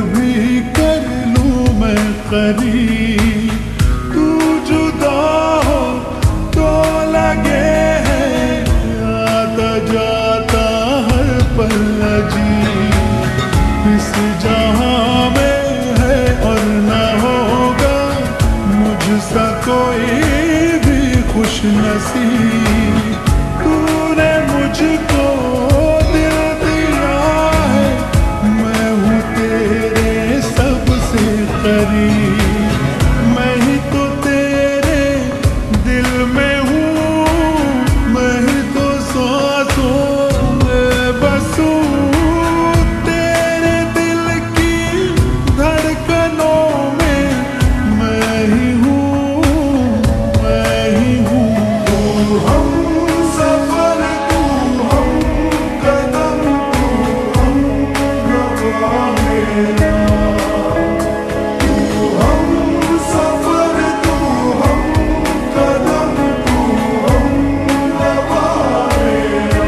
भी कर लूं मैं करीब, तू जुदा हो तो लगे है आता जाता हर पल अजीब। इस जहां में है और न होगा मुझसा कोई भी खुश नसीब। तूने मुझको दिल दिया है, मैं हूँ तेरे सबसे करीब। मैं ही तो तेरे दिल में हूँ, मैं ही तो सांसों में बसूं। तेरे दिल की धड़कनों में मैं ही हूँ, मैं ही हूँ। तू हम सफर, तू हम कदम, तू हम रवा मेरा। तू हम सफर, तू हम कदम, तू हम रवा मेरा।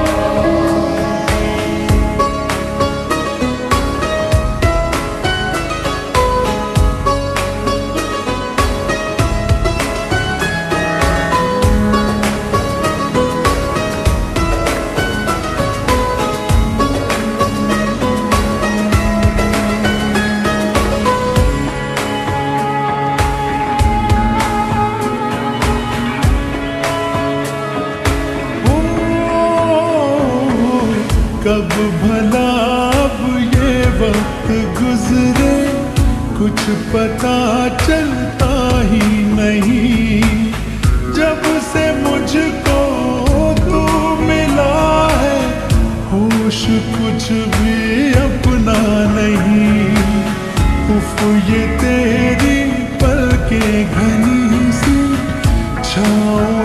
कब भला अब ये वक्त गुजरे, कुछ पता चलता ही नहीं। जब से मुझको तू मिला है, होश कुछ भी अपना नहीं। उफ ये तेरी पलकें घनी सी छाँव